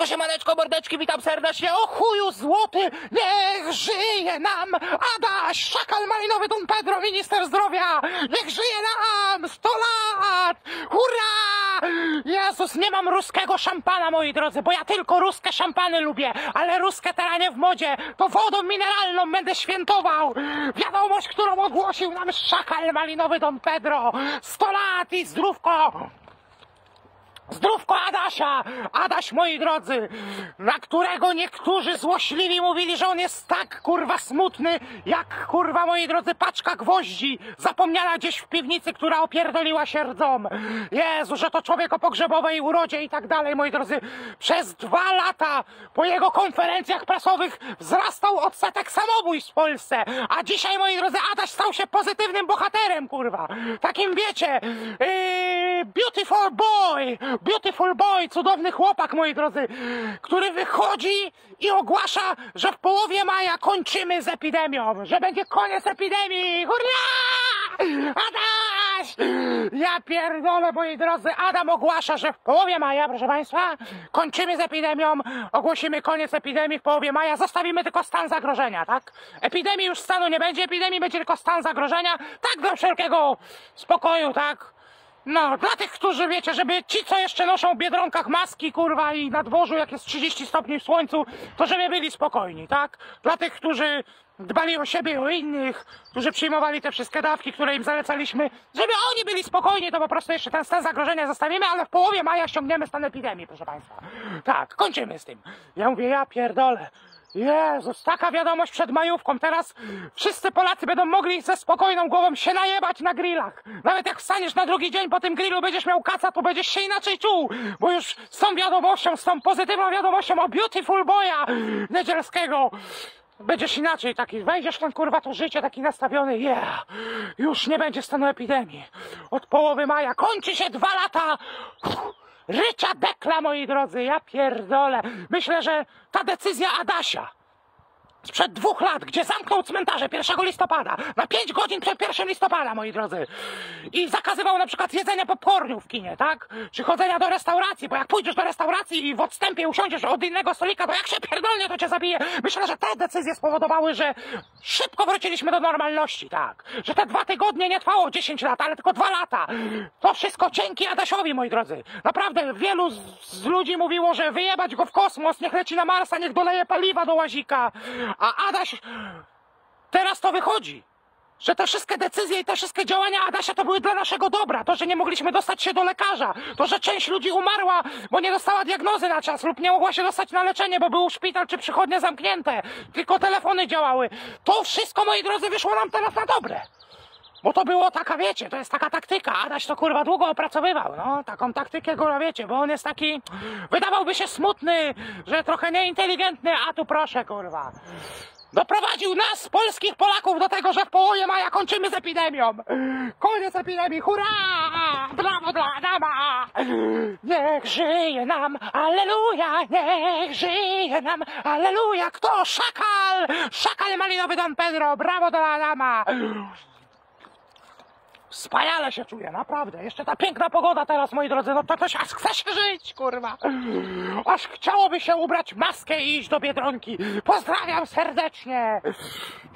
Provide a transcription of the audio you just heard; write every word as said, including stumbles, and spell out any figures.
Siemaneczko, siemaneczko, mordeczki, witam serdecznie. O chuju złoty, niech żyje nam Adaś, szakal malinowy Don Pedro, minister zdrowia. Niech żyje nam sto lat. Hurra! Jezus, nie mam ruskiego szampana, moi drodzy, bo ja tylko ruskie szampany lubię, ale ruskie teraz nie w modzie. To wodą mineralną będę świętował. Wiadomość, którą ogłosił nam szakal malinowy Don Pedro. sto lat i zdrówko. Zdrówko Adasia! Adaś, moi drodzy, na którego niektórzy złośliwi mówili, że on jest tak, kurwa, smutny, jak, kurwa, moi drodzy, paczka gwoździ zapomniana gdzieś w piwnicy, która opierdoliła się rdzą. Jezu, że to człowiek o pogrzebowej urodzie i tak dalej, moi drodzy. Przez dwa lata po jego konferencjach prasowych wzrastał odsetek samobójstw w Polsce, a dzisiaj, moi drodzy, Adaś stał się pozytywnym bohaterem, kurwa. Takim, wiecie, yy, beautiful boy, Beautiful boy, cudowny chłopak, moi drodzy, który wychodzi i ogłasza, że w połowie maja kończymy z epidemią, że będzie koniec epidemii. Hurra! Adaś! Ja pierdolę, moi drodzy, Adam ogłasza, że w połowie maja, proszę państwa, kończymy z epidemią, ogłosimy koniec epidemii w połowie maja, zostawimy tylko stan zagrożenia, tak? Epidemii już stanu nie będzie, epidemii będzie tylko stan zagrożenia, tak do wszelkiego spokoju, tak? No, dla tych, którzy, wiecie, żeby ci, co jeszcze noszą w Biedronkach maski, kurwa, i na dworzu, jak jest trzydzieści stopni w słońcu, to żeby byli spokojni, tak? Dla tych, którzy dbali o siebie i o innych, którzy przyjmowali te wszystkie dawki, które im zalecaliśmy, żeby oni byli spokojni, to po prostu jeszcze ten stan zagrożenia zostawimy, ale w połowie maja ściągniemy stan epidemii, proszę państwa. Tak, kończymy z tym. Ja mówię, ja pierdolę. Jezus, taka wiadomość przed majówką. Teraz wszyscy Polacy będą mogli ze spokojną głową się najebać na grillach. Nawet jak wstaniesz na drugi dzień po tym grillu, będziesz miał kaca, to będziesz się inaczej czuł. Bo już z tą wiadomością, z tą pozytywną wiadomością o Beautiful Boya Niedzielskiego będziesz inaczej taki, wejdziesz w ten, kurwa, to życie taki nastawiony, yeah, już nie będzie stanu epidemii. Od połowy maja kończy się dwa lata rycia dekla, moi drodzy, ja pierdolę. Myślę, że ta decyzja Adasia sprzed dwóch lat, gdzie zamknął cmentarze pierwszego listopada, na pięć godzin przed pierwszym listopada, moi drodzy, i zakazywał na przykład jedzenia popcornu w kinie, tak? Czy chodzenia do restauracji, bo jak pójdziesz do restauracji i w odstępie usiądziesz od innego stolika, to jak się pierdolnie, to cię zabije. Myślę, że te decyzje spowodowały, że szybko wróciliśmy do normalności, tak? Że te dwa tygodnie nie trwało dziesięć lat, ale tylko dwa lata. To wszystko dzięki Adasiowi, moi drodzy. Naprawdę wielu z, z ludzi mówiło, że wyjebać go w kosmos, niech leci na Marsa, niech doleje paliwa do łazika. A Adaś, teraz to wychodzi, że te wszystkie decyzje i te wszystkie działania Adasia to były dla naszego dobra. To, że nie mogliśmy dostać się do lekarza, to, że część ludzi umarła, bo nie dostała diagnozy na czas lub nie mogła się dostać na leczenie, bo był szpital czy przychodnie zamknięte, tylko telefony działały. To wszystko, moi drodzy, wyszło nam teraz na dobre. Bo to było taka, wiecie, to jest taka taktyka. Adaś to, kurwa, długo opracowywał, no, taką taktykę, kurwa, wiecie, bo on jest taki, wydawałby się smutny, że trochę nieinteligentny, a tu proszę, kurwa. Doprowadził nas, polskich Polaków, do tego, że w połowie maja kończymy z epidemią. Koniec epidemii, hurra! Brawo dla Adama! Niech żyje nam, alleluja! Niech żyje nam, alleluja! Kto? Szakal! Szakal malinowy Don Pedro! Brawo dla Adama! Wspaniale się czuję, naprawdę. Jeszcze ta piękna pogoda teraz, moi drodzy, no to też aż chce się żyć, kurwa. Aż chciałoby się ubrać maskę i iść do Biedronki. Pozdrawiam serdecznie.